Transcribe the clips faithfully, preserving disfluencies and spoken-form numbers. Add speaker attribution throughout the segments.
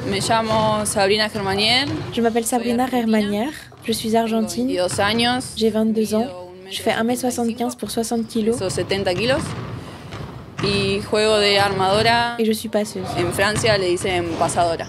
Speaker 1: Me llamo Sabrina Germanier.
Speaker 2: Je m'appelle Sabrina Germanier, je suis argentine, j'ai vingt-deux ans, je fais un mètre soixante-quinze pour soixante kilos
Speaker 1: setenta kilos. Y juego de armadora.
Speaker 2: Et je suis passeuse.
Speaker 1: En Francia le dicen pasadora.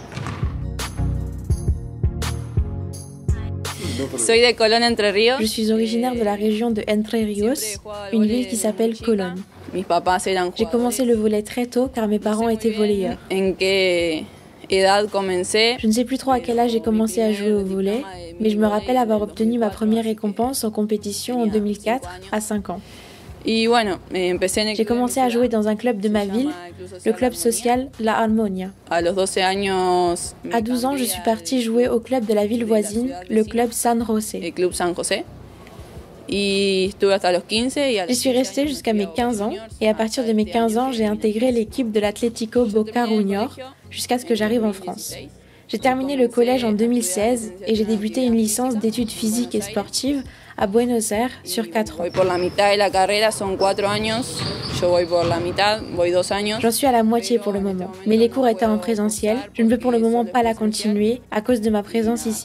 Speaker 1: Soy de Colón, Entre Ríos.
Speaker 2: Je suis originaire de la région de Entre Ríos, une ville qui s'appelle Colón. J'ai commencé le volley très tôt car mes parents étaient volleyeurs.
Speaker 1: En qué edad comencé?
Speaker 2: Je ne sais plus trop à quel âge j'ai commencé à jouer au volley, mais je me rappelle avoir obtenu ma première récompense en compétition en deux mille quatre, à cinq ans. J'ai commencé à jouer dans un club de ma ville, le club social La Armonia. À douze ans, je suis partie jouer au club de la ville voisine, le club San José. J'y suis restée jusqu'à mes quinze ans, et à partir de mes quinze ans, j'ai intégré l'équipe de l'Atlético Boca Juniors jusqu'à ce que j'arrive en France. J'ai terminé le collège en deux mille seize et j'ai débuté une licence d'études physiques et sportives à Buenos Aires sur quatre ans. J'en suis à la moitié pour le moment, mais les cours étant en présentiel, je ne peux pour le moment pas la continuer à cause de ma présence ici.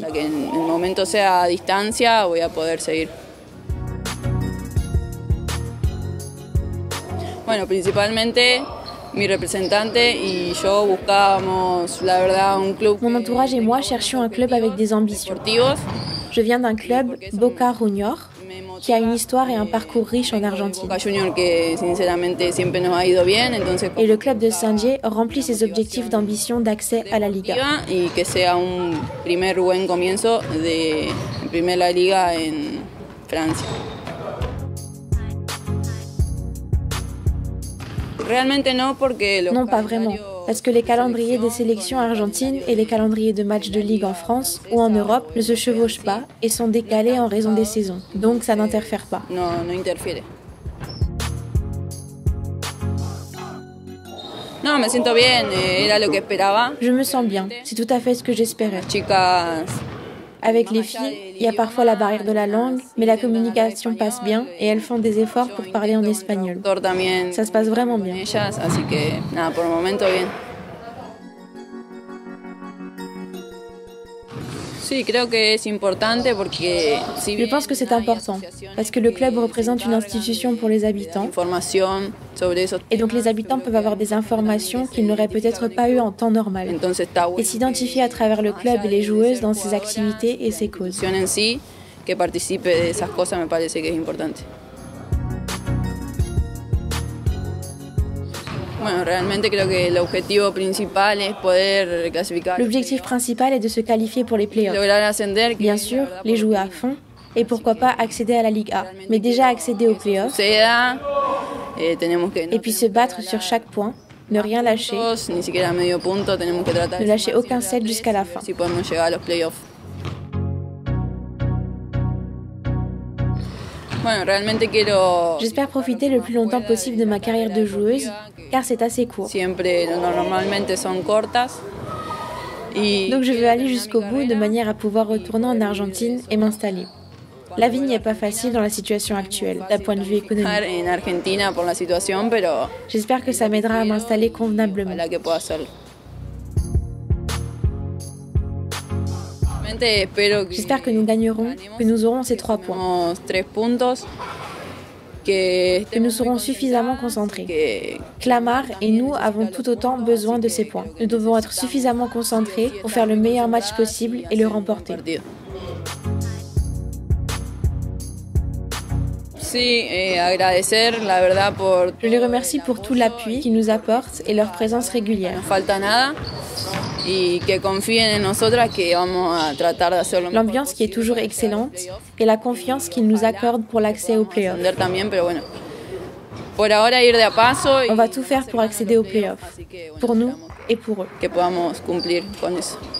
Speaker 1: Bueno, principalmente mi representante y yo buscábamos, la verdad, un club.
Speaker 2: Mon entourage et moi cherchions un club avec des ambitions. Je viens d'un club, Boca Juniors, qui a une histoire et un parcours riche en Argentine. Et le club de Saint-Dié remplit ses objectifs d'ambition d'accès à la Liga.
Speaker 1: Et que sea un primer buen comienzo de Primera Liga en Francia.
Speaker 2: Non, pas vraiment, parce que les calendriers des sélections argentines et les calendriers de matchs de ligue en France ou en Europe ne se chevauchent pas et sont décalés en raison des saisons. Donc ça n'interfère pas.
Speaker 1: Non, no interfiere. Non, me siento bien, era lo que esperaba.
Speaker 2: Je me sens bien, c'est tout à fait ce que j'espérais.
Speaker 1: Chicas.
Speaker 2: Avec les filles, il y a parfois la barrière de la langue, mais la communication passe bien et elles font des efforts pour parler en espagnol. Ça se passe vraiment bien. Je pense que c'est important, parce que le club représente une institution pour les habitants, et donc les habitants peuvent avoir des informations qu'ils n'auraient peut-être pas eues en temps normal, et s'identifier à travers le club et les joueuses dans ses activités et ses causes. L'objectif principal est de se qualifier pour les playoffs. Bien sûr, les jouer à fond et pourquoi pas accéder à la Ligue A. Mais déjà accéder aux playoffs et puis se battre sur chaque point, ne rien lâcher, ne lâcher aucun set jusqu'à la fin. J'espère profiter le plus longtemps possible de ma carrière de joueuse, car c'est assez court. Donc je veux aller jusqu'au bout de manière à pouvoir retourner en Argentine et m'installer. La vie n'y est pas facile dans la situation actuelle, d'un point de vue économique. J'espère que ça m'aidera à m'installer convenablement. J'espère que nous gagnerons, que nous aurons ces trois points, que nous serons suffisamment concentrés. Clamart et nous avons tout autant besoin de ces points. Nous devons être suffisamment concentrés pour faire le meilleur match possible et le remporter. Je les remercie pour tout l'appui qu'ils nous apportent et leur présence régulière. L'ambiance qui est toujours excellente et la confiance qu'ils nous accordent pour l'accès aux playoffs. On va tout faire pour accéder aux playoffs, pour nous et pour eux.